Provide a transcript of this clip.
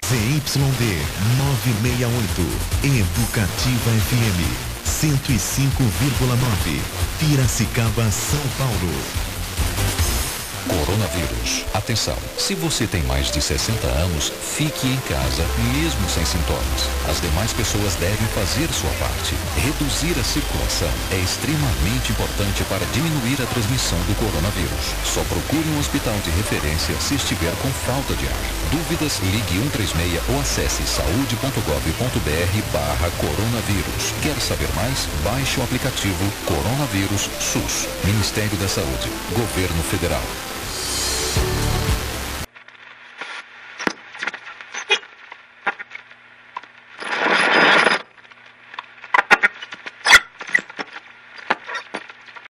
ZYD 968, Educativa FM 105,9, Piracicaba, São Paulo. Coronavírus. Atenção, se você tem mais de 60 anos, fique em casa, mesmo sem sintomas. As demais pessoas devem fazer sua parte. Reduzir a circulação é extremamente importante para diminuir a transmissão do coronavírus. Só procure um hospital de referência se estiver com falta de ar. Dúvidas, ligue 136 ou acesse saude.gov.br/coronavírus. Quer saber mais? Baixe o aplicativo Coronavírus SUS. Ministério da Saúde. Governo Federal.